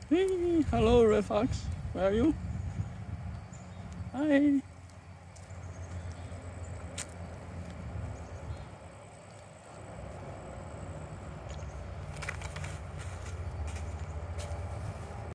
Hey, hello, Red Fox. Where are you? Hi.